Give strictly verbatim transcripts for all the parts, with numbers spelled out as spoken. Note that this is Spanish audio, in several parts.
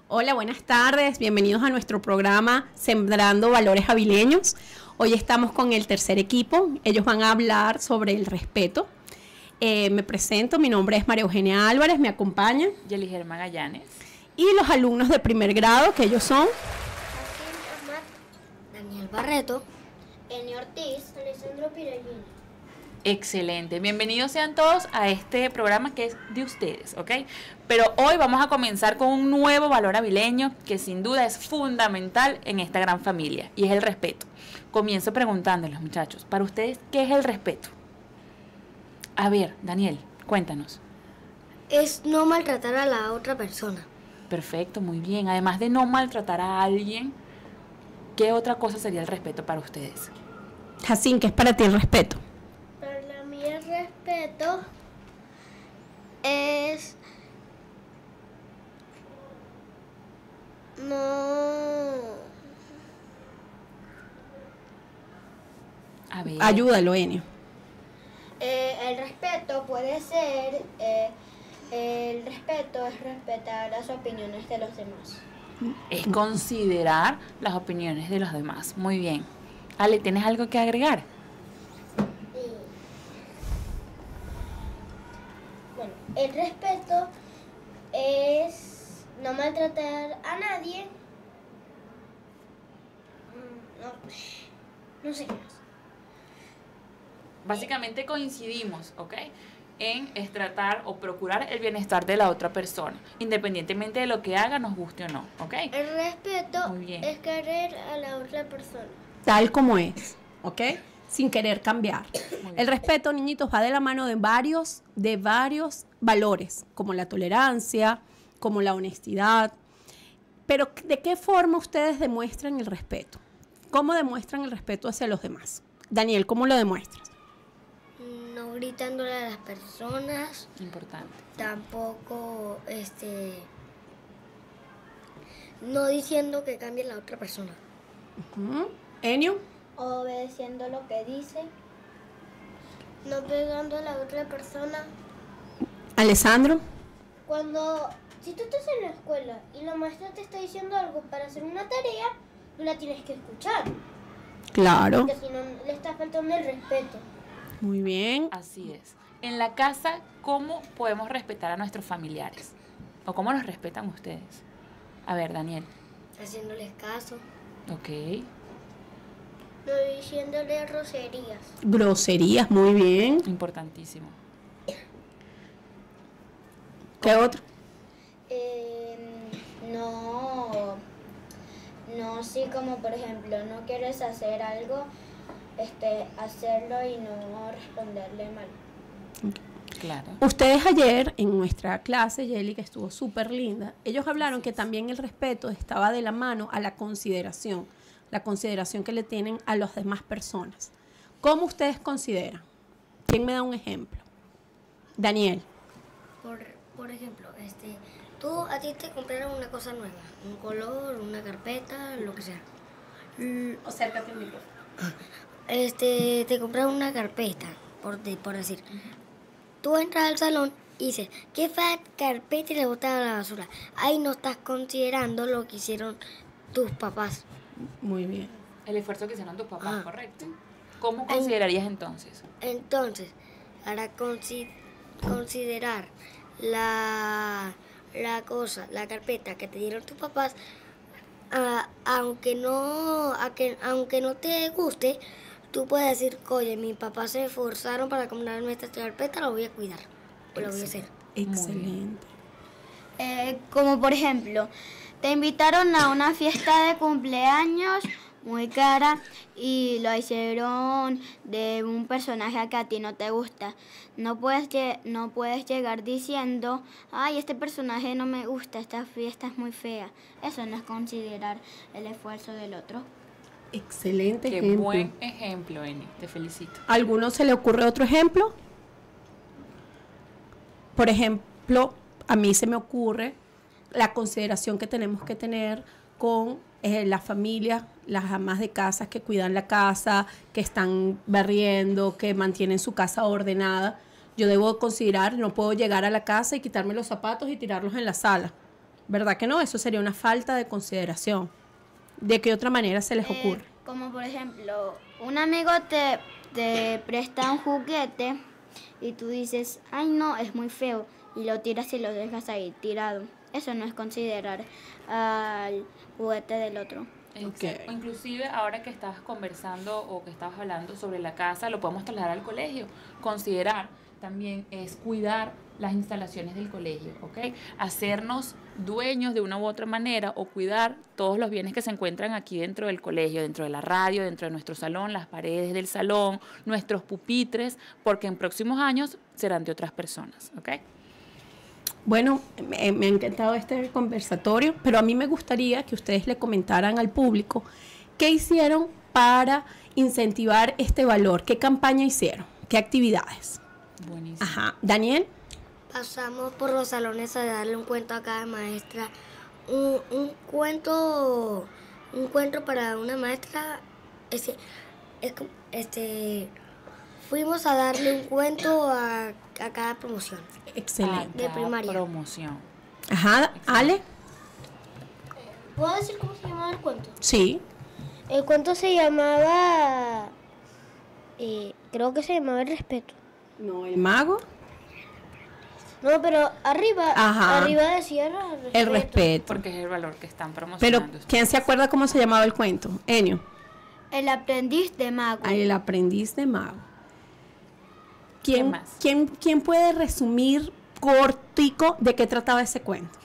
Hola, buenas tardes. Bienvenidos a nuestro programa Sembrando Valores Avileños. Hoy estamos con el tercer equipo. Ellos van a hablar sobre el respeto. Eh, me presento, mi nombre es María Eugenia Álvarez, me acompañan Yeliger Magallanes y los alumnos de primer grado, que ellos son Daniel Barreto, Eni Ortiz, Alessandro Pirellini. Excelente, bienvenidos sean todos a este programa que es de ustedes, ¿ok? Pero hoy vamos a comenzar con un nuevo valor avileño que sin duda es fundamental en esta gran familia y es el respeto. Comienzo preguntándoles, muchachos, para ustedes, ¿qué es el respeto? A ver, Daniel, cuéntanos. Es no maltratar a la otra persona. Perfecto, muy bien. Además de no maltratar a alguien, ¿qué otra cosa sería el respeto para ustedes? Jacín, ¿qué es para ti el respeto? Para mí el respeto es no A ver. Ayúdalo, Enio. eh, el respeto puede ser eh, el respeto es respetar las opiniones de los demás. Es considerar las opiniones de los demás. Muy bien. Ale, ¿tienes algo que agregar? Bueno, el respeto es no maltratar a nadie. Mm, No, no sé qué más. Básicamente coincidimos, ¿ok? En es tratar o procurar el bienestar de la otra persona, independientemente de lo que haga, nos guste o no, ¿ok? El respeto Muy bien. es querer a la otra persona. Tal como es, ¿ok? Sin querer cambiar. Muy bien. El respeto, niñitos, va de la mano de varios, de varios valores, como la tolerancia, como la honestidad. Pero, ¿de qué forma ustedes demuestran el respeto? ¿Cómo demuestran el respeto hacia los demás? Daniel, ¿cómo lo demuestras? No gritándole a las personas, Importante. tampoco este no diciendo que cambie la otra persona. Uh-huh. Enio. Obedeciendo lo que dice. No pegando a la otra persona. Alessandro. Cuando, si tú estás en la escuela y la maestra te está diciendo algo para hacer una tarea, tú la tienes que escuchar. Claro. Porque si no, le está faltando el respeto. Muy bien. Así es. En la casa, ¿cómo podemos respetar a nuestros familiares? ¿O cómo los respetan ustedes? A ver, Daniel. Haciéndoles caso. Ok. No diciéndole groserías. Groserías, muy bien. Importantísimo. ¿Qué otro? Eh, no, no, sí, como por ejemplo, no quieres hacer algo, este, hacerlo y no responderle mal. Claro. Ustedes ayer en nuestra clase, Yeli, que estuvo súper linda, ellos hablaron que también el respeto estaba de la mano a la consideración, la consideración que le tienen a las demás personas. ¿Cómo ustedes consideran? ¿Quién me da un ejemplo? Daniel. Por, por ejemplo, este, tú a ti te compraron una cosa nueva, un color, una carpeta, lo que sea. Mm, Acércate al micrófono. Este, te compraron una carpeta, por, de- por decir. Tú entras al salón y dices, qué fea carpeta y le botas a la basura. Ahí no estás considerando lo que hicieron tus papás. Muy bien. El esfuerzo que hicieron tus papás, Ah. ¿correcto? ¿Cómo considerarías entonces? Entonces, para consi- considerar la, la cosa, la carpeta que te dieron tus papás, ah, aunque no, a que, aunque no te guste, tú puedes decir, oye, mis papás se esforzaron para comprarme esta carpeta, la voy a cuidar, o la voy a hacer. Excelente. Eh, como por ejemplo, te invitaron a una fiesta de cumpleaños muy cara y lo hicieron de un personaje que a ti no te gusta. No puedes, lle- no puedes llegar diciendo, ay, este personaje no me gusta, esta fiesta es muy fea. Eso no es considerar el esfuerzo del otro. Excelente Qué ejemplo. buen ejemplo, Eni. Te felicito. ¿A alguno se le ocurre otro ejemplo? Por ejemplo, a mí se me ocurre la consideración que tenemos que tener con eh, las familias, las amas de casa que cuidan la casa, que están barriendo, que mantienen su casa ordenada. Yo debo considerar, no puedo llegar a la casa y quitarme los zapatos y tirarlos en la sala. ¿Verdad que no? Eso sería una falta de consideración. ¿De qué otra manera se les Eh, ocurre? como por ejemplo, un amigo te, te presta un juguete y tú dices, ay no, es muy feo, y lo tiras y lo dejas ahí tirado. Eso no es considerar al juguete del otro. Exacto. Ok. Inclusive ahora que estabas conversando o que estabas hablando sobre la casa, lo podemos trasladar al colegio. Considerar también es cuidar las instalaciones del colegio, ¿ok? Hacernos dueños de una u otra manera o cuidar todos los bienes que se encuentran aquí dentro del colegio, dentro de la radio, dentro de nuestro salón, las paredes del salón, nuestros pupitres, porque en próximos años serán de otras personas, ¿ok? Bueno, me, me ha encantado este conversatorio, pero a mí me gustaría que ustedes le comentaran al público qué hicieron para incentivar este valor, qué campaña hicieron, qué actividades. Buenísimo. Ajá, Daniel. Pasamos por los salones a darle un cuento a cada maestra. Un, un cuento un cuento para una maestra. Este, es como- este, fuimos a darle un cuento a, a cada promoción. Excelente. de Cada primaria. Promoción. Ajá, Ale. ¿Puedo decir cómo se llamaba el cuento? Sí. El cuento se llamaba... eh, creo que se llamaba El Respeto. No, el mago. No, pero arriba, Ajá. arriba decía el respeto. El respeto. Porque es el valor que están Pero, promocionando. ¿quién se acuerda cómo se llamaba el cuento? Enio. El aprendiz de mago. El aprendiz de mago. ¿Qué ¿Quién, más? ¿quién, quién puede resumir cortico de qué trataba ese cuento?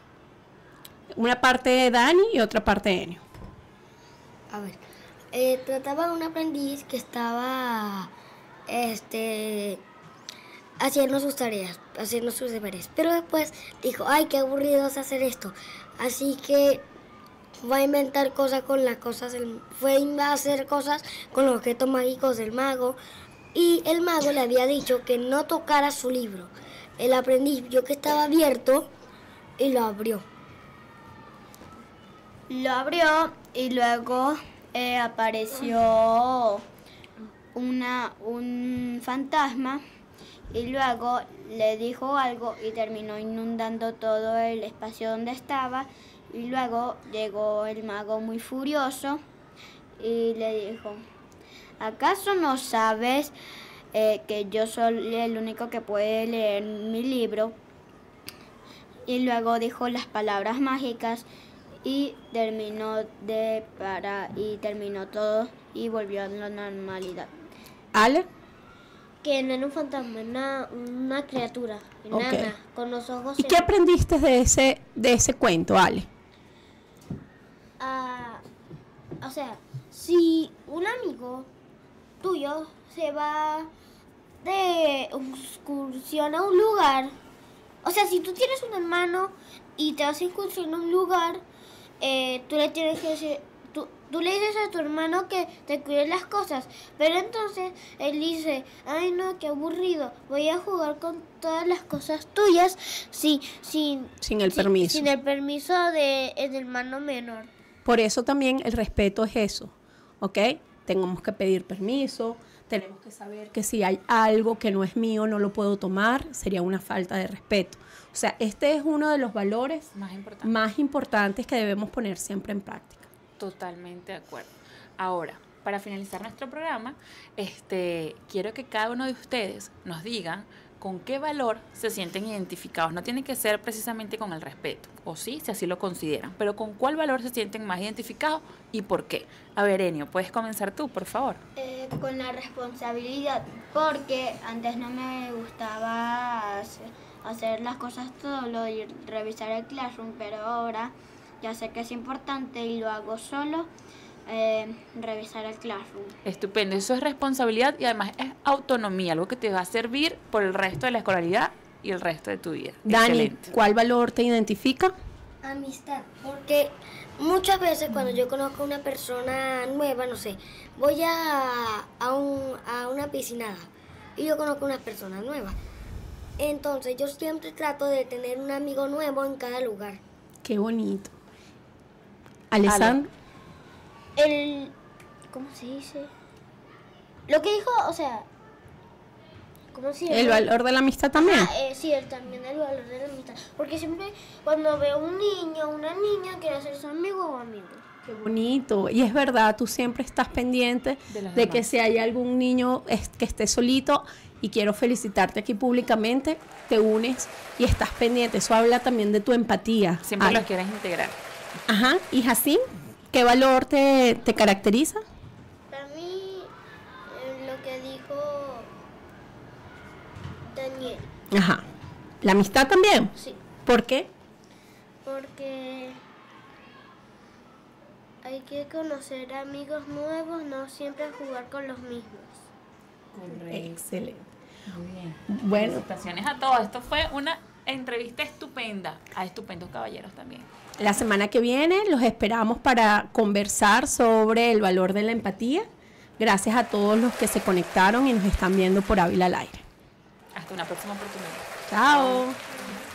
Una parte de Dani y otra parte de Enio. A ver, eh, trataba de un aprendiz que estaba este, haciendo sus tareas, haciendo sus deberes. Pero después dijo, ay, qué aburrido es hacer esto. Así que va a inventar cosas con las cosas, del, fue a hacer cosas con los objetos mágicos del mago. Y el mago le había dicho que no tocara su libro. El aprendiz vio que estaba abierto y lo abrió. Lo abrió y luego eh, apareció una, un fantasma y luego le dijo algo y terminó inundando todo el espacio donde estaba y luego llegó el mago muy furioso y le dijo, ¿acaso no sabes eh, que yo soy el único que puede leer mi libro? Y luego dijo las palabras mágicas y terminó de para y terminó todo y volvió a la normalidad. Ale. Que no era un fantasma, era una criatura enana, Ok. con los ojos... ¿Y qué aprendiste de ese, de ese cuento, Ale? Ah, o sea, si un amigo tuyo se va de excursión a un lugar, o sea, si tú tienes un hermano y te vas a excursión a un lugar, eh, tú le tienes que decir, tú, tú le dices a tu hermano que te cuide las cosas, pero entonces él dice, ay no, qué aburrido, voy a jugar con todas las cosas tuyas sin, sin, Sin el sin- permiso. sin el permiso de el hermano menor. Por eso también el respeto es eso, ¿ok? Tenemos que pedir permiso, tenemos que saber que si hay algo que no es mío, no lo puedo tomar, sería una falta de respeto. O sea, este es uno de los valores Más importante. más importantes que debemos poner siempre en práctica. Totalmente de acuerdo. Ahora, para finalizar nuestro programa, este, quiero que cada uno de ustedes nos digan con qué valor se sienten identificados. No tiene que ser precisamente con el respeto, o sí, si así lo consideran, pero con cuál valor se sienten más identificados y por qué. A ver, Enio, puedes comenzar tú, por favor. Eh, con la responsabilidad, porque antes no me gustaba hacer, hacer las cosas solo y revisar el Classroom, pero ahora ya sé que es importante y lo hago solo, eh, revisar el Classroom. Estupendo, eso es responsabilidad y además es autonomía, algo que te va a servir por el resto de la escolaridad y el resto de tu vida. Dani, Excelente. ¿cuál valor te identifica? Amistad, porque muchas veces cuando yo conozco a una persona nueva, no sé, voy a, a, un, a una piscinada y yo conozco a una persona nueva. Entonces yo siempre trato de tener un amigo nuevo en cada lugar. Qué bonito. Alessandro. El... ¿Cómo se dice? Lo que dijo, o sea... ¿Cómo se El llama? valor de la amistad también. Ah, eh, sí, el- también el valor de la amistad. Porque siempre cuando veo un niño o una niña, quiero ser su amigo o amigo. Qué bonito. Y es verdad, tú siempre estás pendiente De de, los que demás. si hay algún niño es- que esté solito, y quiero felicitarte aquí públicamente, te unes y estás pendiente. Eso habla también de tu empatía. Siempre Ay. los quieres integrar. Ajá. Y Jacín, ¿qué valor te, te caracteriza? Para mí, eh, lo que dijo Daniel, Ajá. ¿La amistad también? sí, ¿Por qué? porque hay que conocer amigos nuevos, no siempre jugar con los mismos. Excelente. Muy bien. Bueno, Felicitaciones a todos. Esto fue una entrevista estupenda. A estupendos caballeros también. la semana que viene los esperamos para conversar sobre el valor de la empatía. Gracias a todos los que se conectaron y nos están viendo por Ávila al aire. Hasta una próxima oportunidad. Chao.